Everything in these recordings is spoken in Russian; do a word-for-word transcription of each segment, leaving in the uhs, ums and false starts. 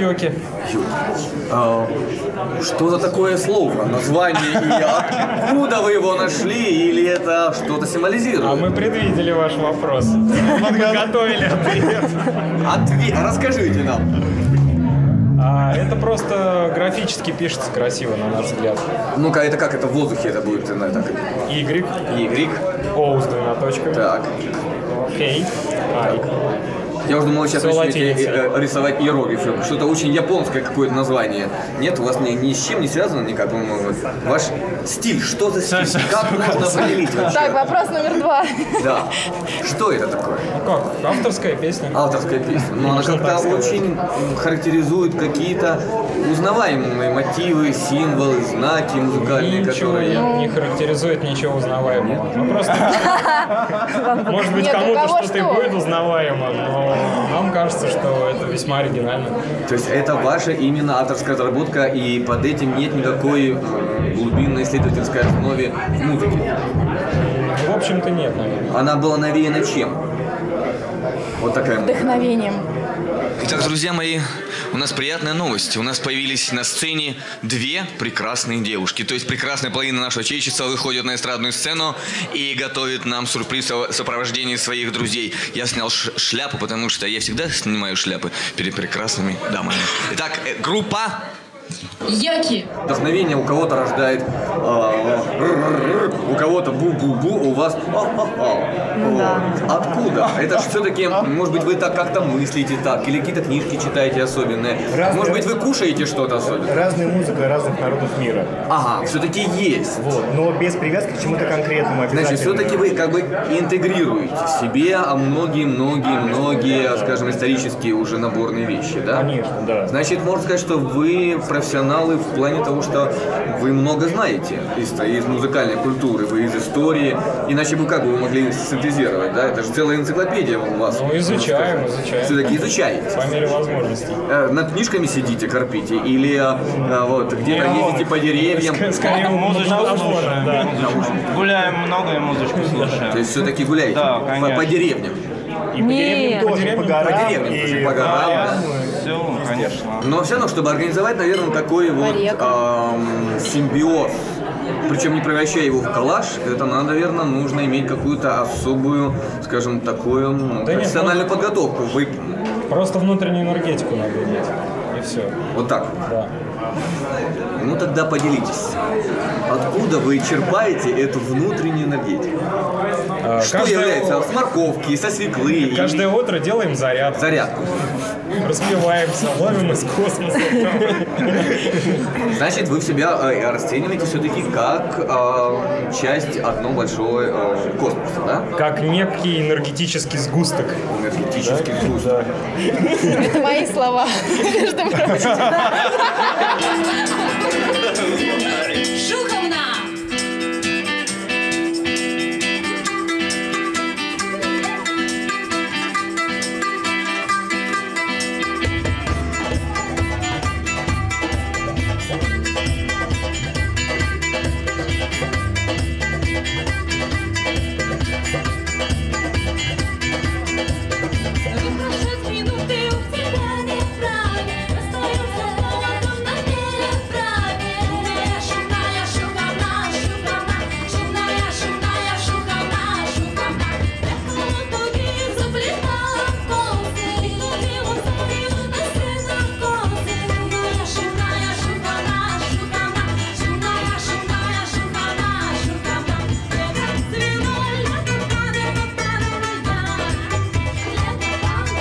Йоки. А, что за такое слово, название, и откуда вы его нашли, или это что-то символизирует? А мы предвидели ваш вопрос. Подготовили ответ. Ответ, расскажите нам. А, это просто графически пишется красиво, на наш взгляд. Ну-ка, это как это в воздухе это будет? Ну, так. Y, Y. O с двумя точками. Так. K, I. Я уже думал, сейчас Всё начнете латиница. э, рисовать иероглифы. Что-то очень японское какое-то название. Нет, у вас ни, ни с чем не связано никак. Ну, ваш стиль, что за стиль? Всё, всё, Как всё, можно всё. определить вообще? Так, вопрос номер два. Да. Что это такое? Ну как, авторская песня. Авторская песня. Но она Можно как-то так сказать. очень характеризует какие-то узнаваемые мотивы, символы, знаки музыкальные, Ничего которые... не, не характеризует ничего узнаваемого. Ну просто, может быть, Нет, у кому-то кого что-то и что? будет узнаваемо, но нам кажется, что это весьма оригинально. То есть это ваша именно авторская разработка, и под этим нет никакой э, глубинной исследовательской основы в музыке. В общем-то, нет, наверное. Она была навеяна чем? Вот такая музыка. Вдохновением. Итак, друзья мои, у нас приятная новость. У нас появились на сцене две прекрасные девушки. То есть прекрасная половина нашего отечества выходит на эстрадную сцену и готовит нам сюрприз в сопровождении своих друзей. Я снял ш- шляпу, потому что я всегда снимаю шляпы перед прекрасными дамами. Итак, э, группа... Йоки. Вдохновение у кого-то рождает э, р-р-р, у кого-то бу-бу-бу, у вас а-а-а. Вот. Откуда? Это же все-таки, может быть, вы так как-то мыслите так, или какие-то книжки читаете особенные. Разные- Может быть, вы кушаете что-то особенное. Разная музыка разных народов мира. Ага, все-таки есть. Вот. Но без привязки к чему-то конкретному обязательно. Значит, все-таки вы как бы интегрируете в себе а многие-многие-многие, скажем, исторические уже наборные вещи, да? Конечно, да. Значит, можно сказать, что вы профессионалы в плане того, что вы много знаете из, из музыкальной культуры, вы из истории, иначе бы как бы вы могли синтезировать, да? Это же целая энциклопедия у вас. Ну, изучаем, изучаем. Все-таки изучаете. По мере возможностей. Э, Над книжками сидите, корпите, или э, вот где-то ездите по деревьям. Ск- Скорее, Музычку наоборот, слушаем. да. Гуляем много и музычку То слушаем. есть все-таки гуляете Да, по, конечно. по деревням. И по деревням Нет. тоже, и по горам, По деревням и тоже, по горам, да. Все, конечно. Но все равно, чтобы организовать, наверное, такой вот эм, симбиоз, причем не превращая его в коллаж, это надо, наверное, нужно иметь какую-то особую, скажем, такую ну, Да нет, профессиональную подготовку. Вы Просто внутреннюю энергетику надо иметь. И все. вот так. Да. Ну тогда поделитесь. Откуда вы черпаете эту внутреннюю энергетику? А, Что каждое- является с морковки, со свеклы? и- Каждое утро делаем зарядку. Зарядку. Распеваемся, ловим из космоса. Значит, вы себя э, расцениваете все-таки как э, часть одного большого э, космоса, да? Как некий энергетический сгусток. Энергетический груз. Да. Это мои слова. Между прочим. Шуховна. Прошед минуты, у тебя нет права. Остается холодом на переправе. Шумная, шумана, шумана, шумная, шумная, шумана, шумана. Я туги заплетала косы, и его забил на сына косы. Шумная, шумана, шумана, шумная, шумная, шумана, шумана. Лето цвело, лето падало, падало я.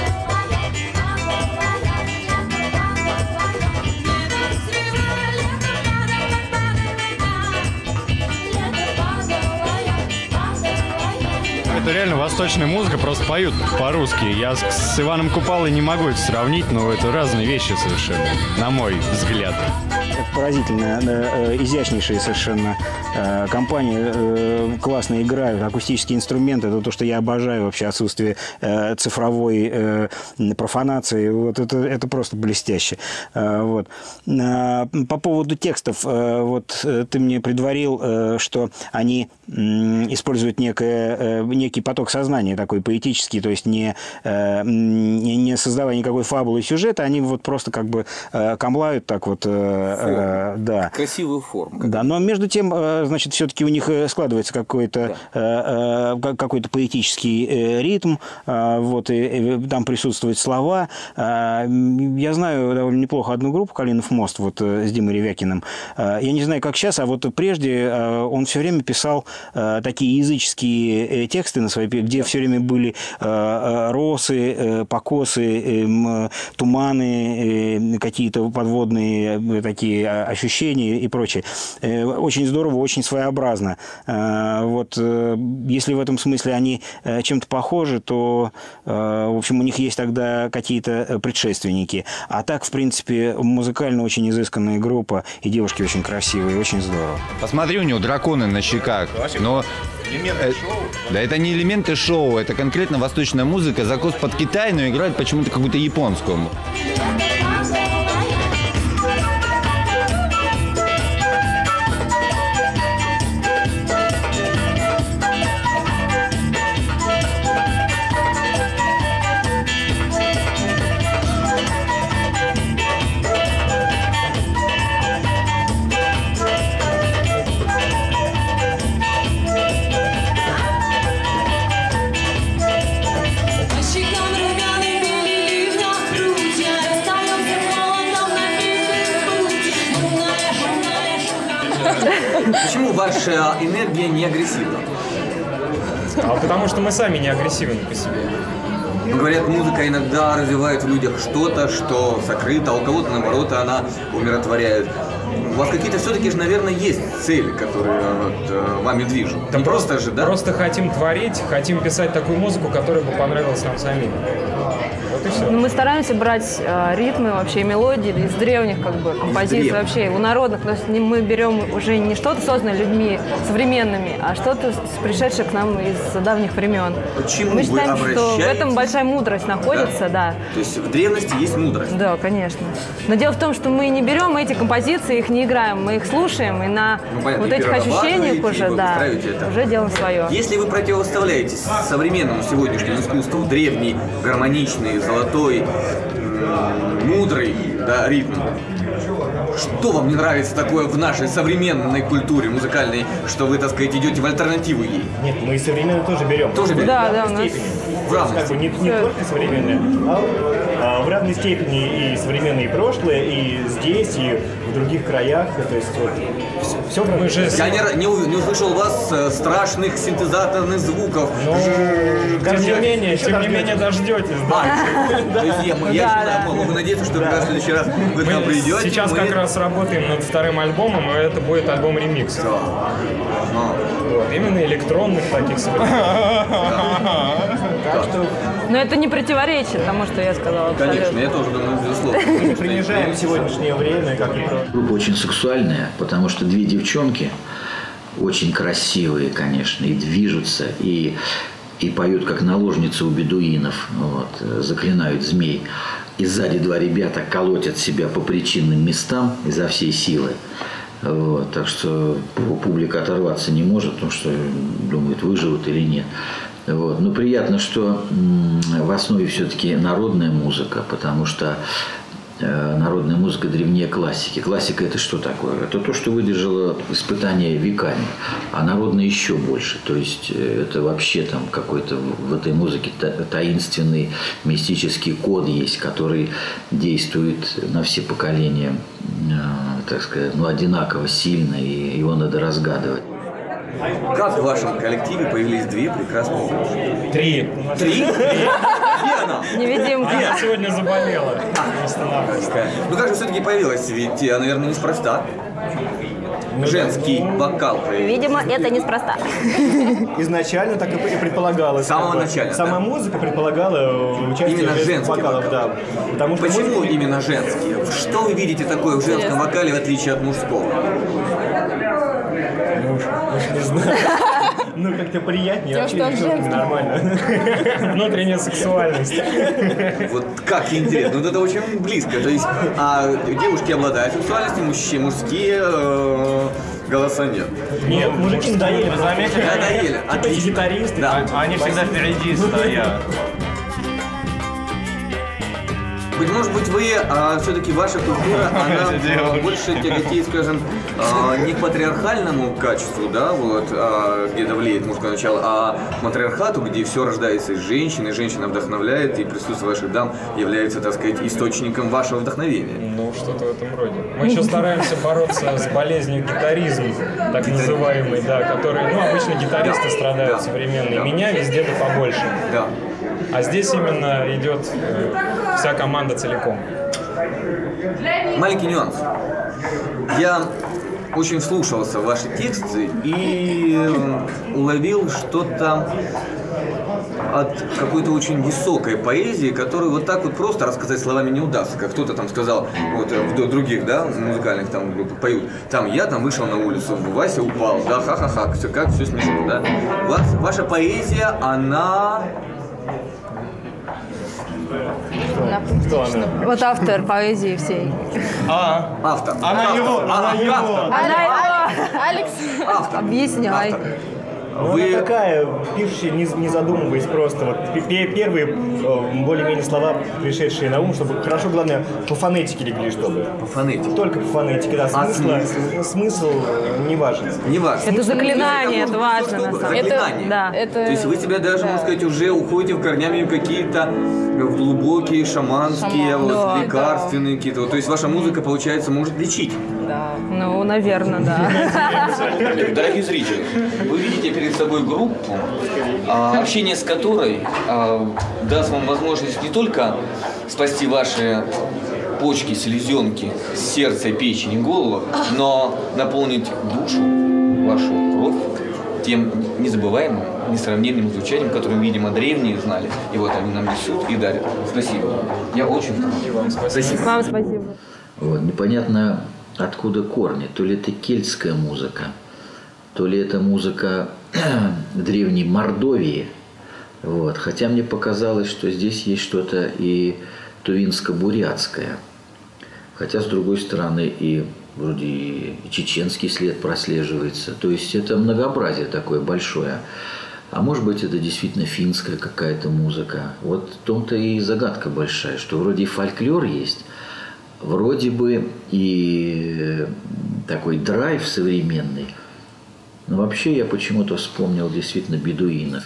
Это реально восточная музыка, просто поют по-русски. Я с, с Иваном Купалой не могу это сравнить, но это разные вещи совершенно, на мой взгляд. Это поразительно. Э, изящнейшая совершенно э, компания. Э, классно играют. Акустические инструменты. Это то, что я обожаю вообще. Отсутствие э, цифровой э, профанации. Вот это, это просто блестяще. Э, вот. Э, по поводу текстов. Э, вот э, ты мне предварил, э, что они э, используют некое, э, некий поток сознания такой поэтический. То есть не, э, не, не создавая никакой фабулы и сюжета. Они вот просто как бы э, камлают так вот. Э, э, да. Красивую форму. Да, но между тем, э, значит, все-таки у них складывается какой-то да. э, э, какой-то поэтический э, ритм. Э, вот, и, и там присутствуют слова. Э, я знаю довольно неплохо одну группу «Калинов мост» вот, э, с Димой Ревякиным. Э, я не знаю, как сейчас, а вот прежде э, он все время писал э, такие языческие э, тексты на свои, где все время были э, э, росы, э, покосы, э, туманы, э, какие-то подводные э, такие ощущения и прочее. Э, очень здорово, очень своеобразно. Э, вот, э, если в этом смысле они э, чем-то похожи, то, э, в общем, у них есть тогда какие-то предшественники. А так, в принципе, музыкально очень изысканная группа, и девушки очень красивые, очень здорово. Посмотри, у него драконы на щеках. Но... Э, да, это не элементы шоу, это конкретно восточная музыка, закос под Китай, но играет почему-то какую-то японскую. Почему ваша энергия не агрессивна? А потому что мы сами не агрессивны по себе. Говорят, музыка иногда развивает в людях что-то, что сокрыто, а у кого-то, наоборот, она умиротворяет. У вас какие-то все-таки же, наверное, есть цели, которые вот, э, вами движут. Да не просто, просто же, да? Просто хотим творить, хотим писать такую музыку, которая бы понравилась нам самим. Вот и все. Ну, мы стараемся брать э, ритмы, вообще мелодии из древних как бы композиций, вообще у народных. То есть мы берем уже не что-то созданное людьми современными, а что-то пришедшее к нам из давних времен. Почему мы считаем, вы что в этом большая мудрость находится, да. да. То есть в древности есть мудрость. Да, конечно. Но дело в том, что мы не берем эти композиции, их не играем, мы их слушаем, и на ну, понятно, вот этих ощущениях уже, да, уже делаем свое. Если вы противоставляетесь современному сегодняшнему искусству, древний, гармоничный, золотой, мудрый, да, ритм, что вам не нравится такое в нашей современной культуре музыкальной, что вы, так сказать, идете в альтернативу ей? Нет, мы и современные тоже берем. Тоже берем? Да, да, у нас... В равной как бы не, не только современные, а, а в равной степени и современные, и прошлые, и здесь, и в других краях. То есть вот все, все мы же... Я не, не, не услышал у вас э, страшных синтезаторных звуков. Но, тем не менее, тем не менее дождетесь. Да. То есть я, я могу надеяться, что когда в следующий раз вы к нам придете. Сейчас как раз работаем над вторым альбомом, и это будет альбом ремикс. Вот, именно электронных таких современных. Но это не противоречит тому, что я сказала. Абсолютно. Конечно, я тоже думаю, безусловно. Мы не принижаем сегодняшнее время, как и про... Группа очень сексуальная, потому что две девчонки очень красивые, конечно, и движутся, и, и поют как наложницы у бедуинов, вот, заклинают змей. И сзади два ребята колотят себя по причинным местам изо всей силы. Вот, так что публика оторваться не может, потому что думает, выживут или нет. Вот. Но приятно, что в основе все-таки народная музыка, потому что народная музыка древнее классики. Классика – это что такое? Это то, что выдержало испытания веками, а народная еще больше. То есть это вообще там какой-то в этой музыке таинственный мистический код есть, который действует на все поколения, так сказать, ну, одинаково сильно, и его надо разгадывать. Как в вашем коллективе появились две прекрасные девушки? Три. Три? Где она? Невидимка. Она сегодня заболела. Ну как же все-таки появилась? Ведь, наверное, неспроста. женский вокал. Видимо, это неспроста. Изначально так и предполагалось. С самого как бы. начала, Сама да? музыка предполагала участие Именно женских женский вокалов, вокал. да. Потому что Почему музыка- именно женский? Что вы видите такое в женском вокале, в отличие от мужского? Ну, уж, уж не знаю. Ну, как-то приятнее, Тем, вообще что он девчонками женский. нормально. Внутренняя сексуальность. Вот как интересно. Вот это очень близко. То есть, а девушки обладают сексуальностью, мужчины, мужские э, голоса нет. Нет, мужики надоели. Вы заметили? Надоели. Типа Отлично. гитаристы. Да. Они всегда впереди стоят. Быть может быть, вы а, все-таки ваша культура, она а, больше тяготеет, скажем, а, не к патриархальному качеству, да, вот, а, где давлеет мужское начало, а к матриархату, где все рождается из женщины, и женщина вдохновляет, и присутствие ваших дам является, так сказать, источником вашего вдохновения. Ну, что-то в этом роде. Мы еще стараемся бороться с болезнью гитаризм, так называемый, да, который, ну, обычно гитаристы страдают Да. современные. Да. Меня везде да побольше. Да. А здесь именно идет э, вся команда целиком. Маленький нюанс. Я очень вслушался в ваши тексты и э, уловил что-то от какой-то очень высокой поэзии, которую вот так вот просто рассказать словами не удастся. Как кто-то там сказал, вот в других, да, музыкальных там группах поют, там я там вышел на улицу, Вася упал, да, ха-ха-ха, все как, все смешно, да. Вас, ваша поэзия, она... Кто она? Вот автор поэзии всей. А, Автор. она Автор. его, она Автор. его. Она его. Алекс. Автор. Объясняй. Автор. Ну, Вы- она такая, пишущая, не, не задумываясь просто. Вот пе- пе- первые э, более-менее слова, пришедшие на ум, чтобы хорошо, главное, по фонетике легли, чтобы. По фонетике. Только по фонетике, да. А Смысла, смысл? смысл э, не важен. Не важно. Это заклинание, Это это может быть важно что на угодно. самом деле. Заклинание. Да. Это... То есть вы себя даже, да. можно сказать, уже уходите в корнями в какие-то в глубокие шаманские, Шаман, вот, да, лекарственные какие-то. Вот, то есть ваша музыка, получается, может лечить. Ну, наверное, да. Дорогие зрители, вы видите перед собой группу, а, общение с которой а, даст вам возможность не только спасти ваши почки, селезенки, сердце, печень и голову, но наполнить душу, вашу кровь тем незабываемым, несравненным звучанием, которым, видимо, древние знали. И вот они нам несут и дарят. Спасибо. Я очень вам спасибо. Вам спасибо. Вот, непонятно, откуда корни. То ли это кельтская музыка, то ли это музыка древней Мордовии. Вот. Хотя мне показалось, что здесь есть что-то и тувинско-бурятское. Хотя, с другой стороны, и вроде и чеченский след прослеживается. То есть это многообразие такое большое. А может быть, это действительно финская какая-то музыка. Вот в том-то и загадка большая, что вроде и фольклор есть, вроде бы и такой драйв современный. Но вообще я почему-то вспомнил действительно бедуинов.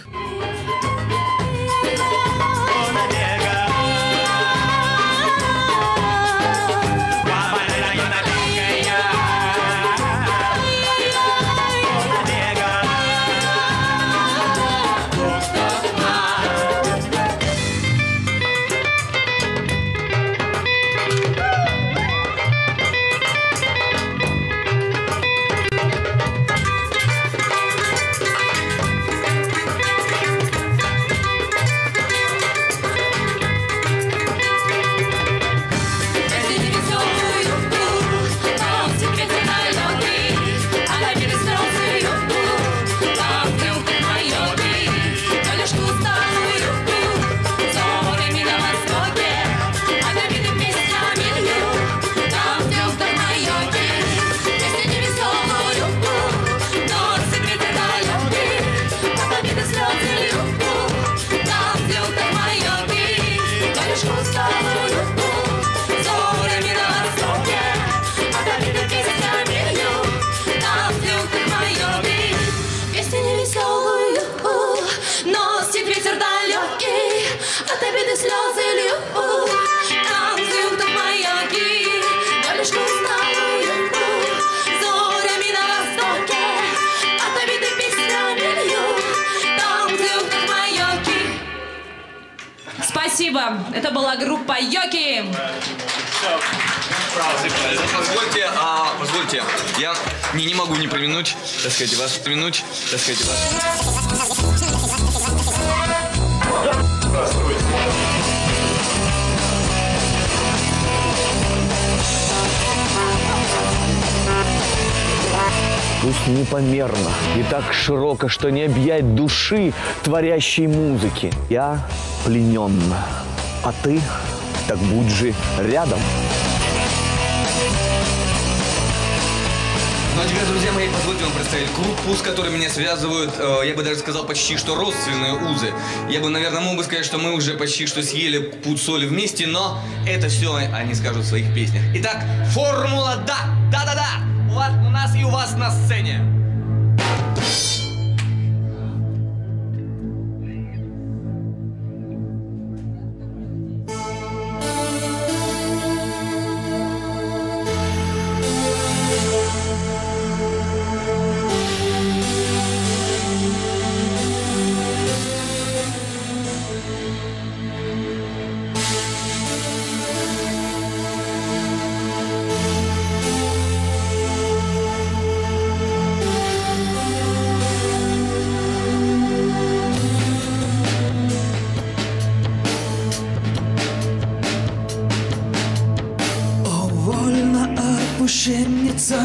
Спасибо. Это была группа Йоки. Позвольте, а, позвольте, я не, не могу не помянуть, так сказать, вас, помянуть, так сказать, вас. Пусть непомерно и так широко, что не объять души творящей музыки. Я пленен, а ты так будь же рядом. Ну а теперь, друзья мои, позвольте вам представить группу, с которой меня связывают, э, я бы даже сказал, почти что родственные узы. Я бы, наверное, мог бы сказать, что мы уже почти что съели пуд соли вместе, но это все они скажут в своих песнях. Итак, формула «Да», да-да-да, у вас, у нас и у вас на сцене. Мученица,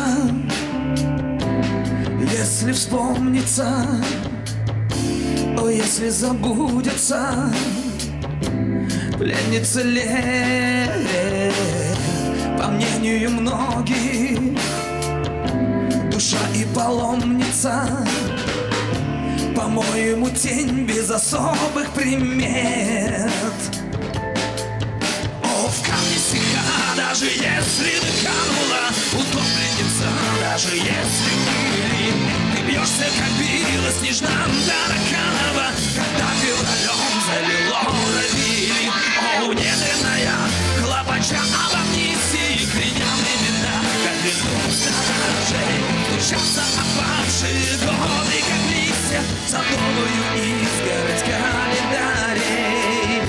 если вспомнится, о, если забудется, пленница лет, по мнению многих, душа и паломница, по-моему, тень без особых примет. О, в камне стиха, даже если бы канула, утопленница, даже если пыли, ты бьешься, как била снежна тараканова, когда февралем залило равили. О, внедренная, хлопача об амнистии, кляня времена, как лесов сторожей, стучатся опавшие годы, как листья, садовую изгородь календарей.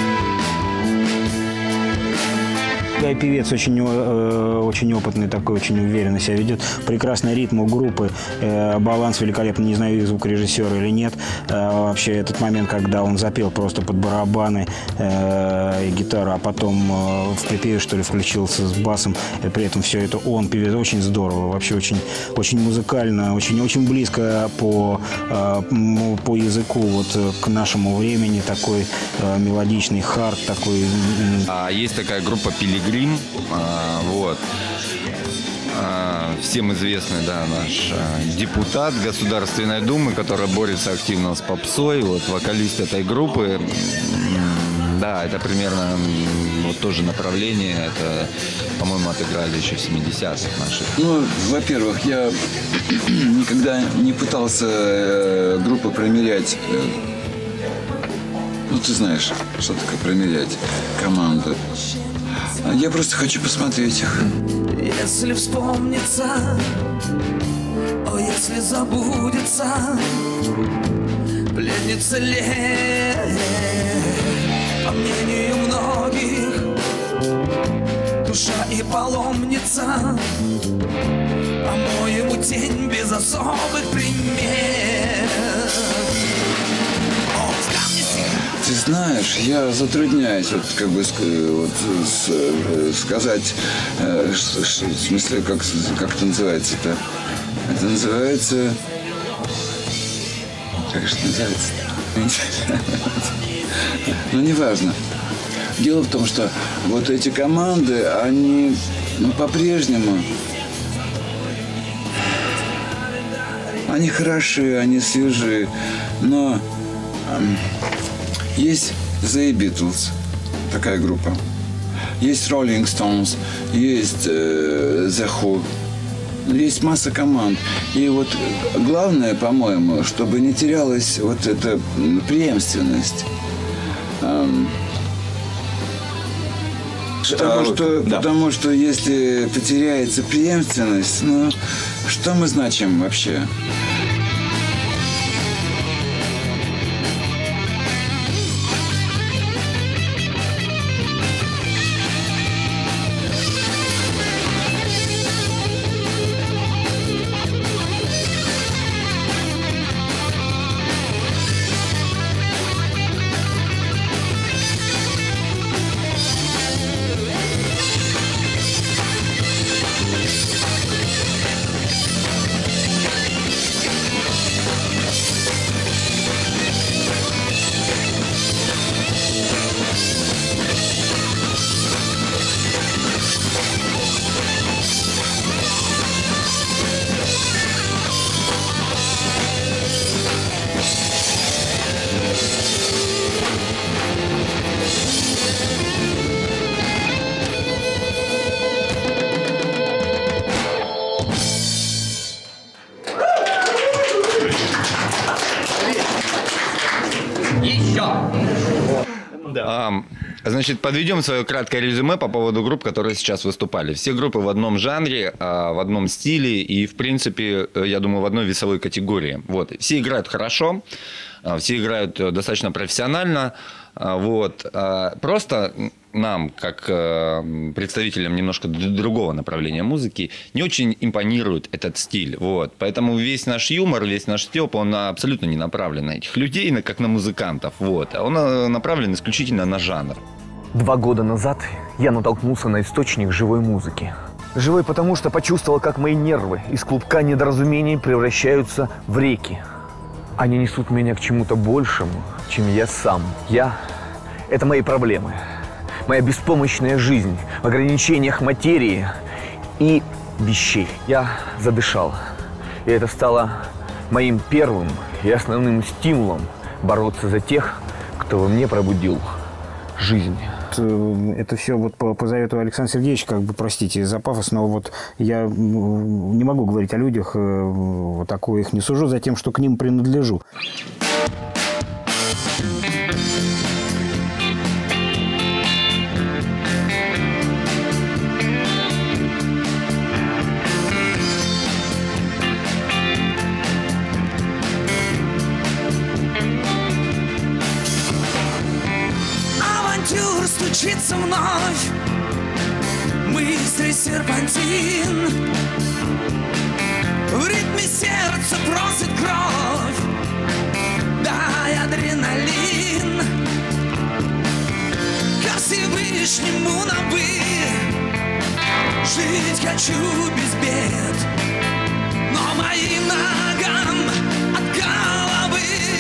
Гай певец очень, э, очень опытный такой, очень уверенно себя ведет. Прекрасный ритм у группы, э, баланс великолепный. Не знаю, звукорежиссера или нет. Э, вообще этот момент, когда он запел просто под барабаны э, и гитару, а потом э, в припеве, что ли, включился с басом. И при этом все это он, певец, очень здорово. Вообще очень, очень музыкально, очень, очень близко по, э, по языку вот, к нашему времени. Такой э, мелодичный хард, такой... А есть такая группа «Пилигрим». А, вот. А, всем известный, да, наш а, депутат Государственной Думы, который борется активно с попсой. Вот вокалист этой группы. Да, это примерно вот тоже направление. Это, по-моему, отыграли еще в семидесятых наших. Ну, во-первых, я никогда не пытался э, группы промерять. Э, ну, ты знаешь, что такое промерять команду. Я просто хочу посмотреть их. Если вспомнится, о, если забудется, пленница лет, по мнению многих, душа и паломница, по-моему, тень без особых примет. Ты знаешь, я затрудняюсь вот как бы вот, с, сказать, э, ш, ш, в смысле, как, как это называется-то? Это называется... Как же это называется? Ну, неважно. Дело в том, что вот эти команды, они ну, по-прежнему... Они хороши, они свежи, но... Есть The Beatles, такая группа. Есть Rolling Stones, есть э, The Who. Есть масса команд. И вот главное, по-моему, чтобы не терялась вот эта преемственность. Эм, потому, что, да. потому что если потеряется преемственность, ну, что мы значим вообще? А, значит, подведем свое краткое резюме по поводу групп, которые сейчас выступали. Все группы в одном жанре, в одном стиле и, в принципе, я думаю, в одной весовой категории. Вот. Все играют хорошо, все играют достаточно профессионально. Вот. Просто нам, как представителям немножко другого направления музыки, не очень импонирует этот стиль. Вот. Поэтому весь наш юмор, весь наш стёб, он абсолютно не направлен на этих людей, как на музыкантов. Вот. А он направлен исключительно на жанр. Два года назад я натолкнулся на источник живой музыки. Живой потому, что почувствовал, как мои нервы из клубка недоразумений превращаются в реки. Они несут меня к чему-то большему, чем я сам. Я – это мои проблемы. Моя беспомощная жизнь в ограничениях материи и вещей. Я задышал. И это стало моим первым и основным стимулом бороться за тех, кто во мне пробудил жизнь. Это все вот по, по завету Александра Сергеевича, как бы, простите за пафос, но вот я не могу говорить о людях, вот такое их не сужу за тем, что к ним принадлежу. Стучится вновь мысли серпантин. В ритме сердца просит кровь, дай адреналин. Ко Всевышнему на «вы», жить хочу без бед, но моим ногам от головы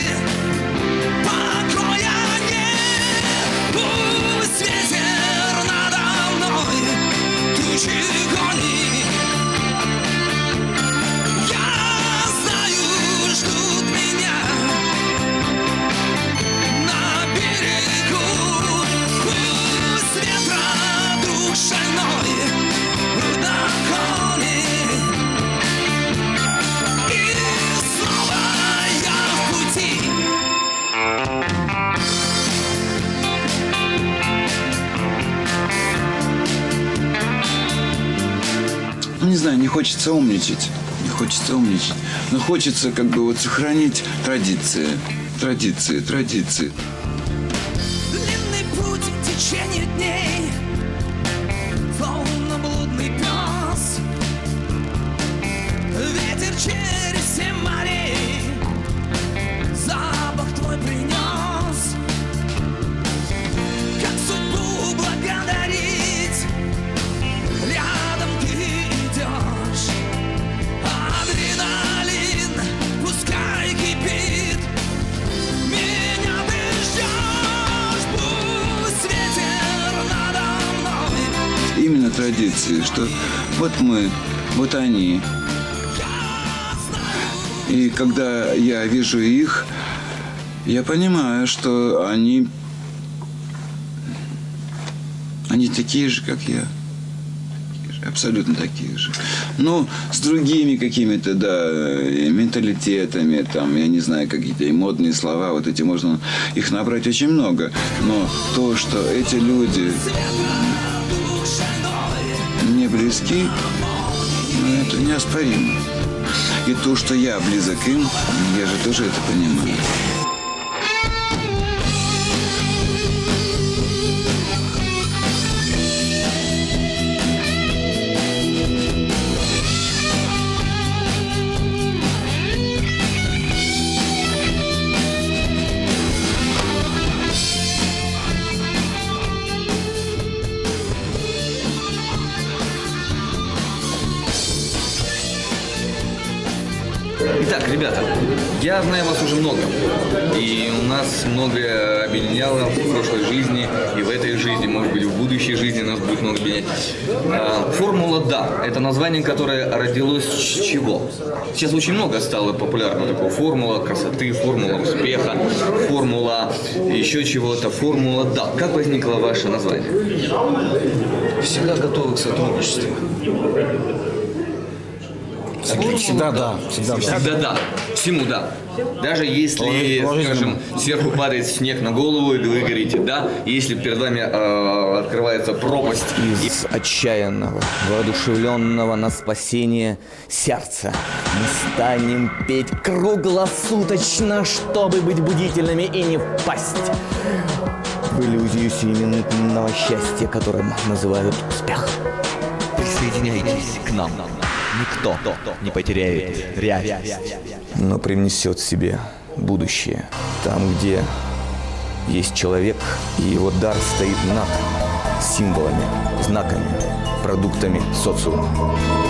покоя нет. Пусть ветер надо мной тучи гонит, я знаю, ждут меня на берегу. Пусть ветра дух шальной догонит, и снова я в пути. Ну, не знаю, не хочется умничать, не хочется умничать, но хочется как бы вот сохранить традиции, традиции, традиции. Длинный путь, течение дней, словно блудный пес. Ветер через все морей запах твой принес. Как судьбу благодарить, рядом ты идешь. Адреналин пускай кипит, меня ты ждешь. Пусть ветер надо мной. Именно традиции, что вот мы, вот они. И когда я вижу их, я понимаю, что они, они такие же, как я. Абсолютно такие же. Ну, с другими какими-то, да, менталитетами, там, я не знаю, какие-то и модные слова, вот эти можно их набрать очень много. Но то, что эти люди мне близки, ну, это неоспоримо. И то, что я близок им, я же тоже это понимаю. Итак, ребята, я знаю вас уже много, и у нас многое объединяло в прошлой жизни, и в этой жизни, может быть, в будущей жизни нас будет много объединять. А, формула «Да» – это название, которое родилось с чего? Сейчас очень много стало популярно такого. Формула красоты, формула успеха, формула еще чего-то, формула «Да». Как возникло ваше название? Всегда готовы к сотрудничеству. Всегда да. Всегда, Всегда да. Всему да. Даже если, скажем, сверху падает снег на голову, и вы говорите да, если перед вами э, открывается пропасть. Из отчаянного, воодушевленного на спасение сердца мы станем петь круглосуточно, чтобы быть будительными и не впасть в иллюзию сиюминутного счастья, которым называют успех. Присоединяйтесь к нам. Никто не потеряет реальность, но привнесет себе будущее. Там, где есть человек, и его дар стоит над символами, знаками, продуктами социума.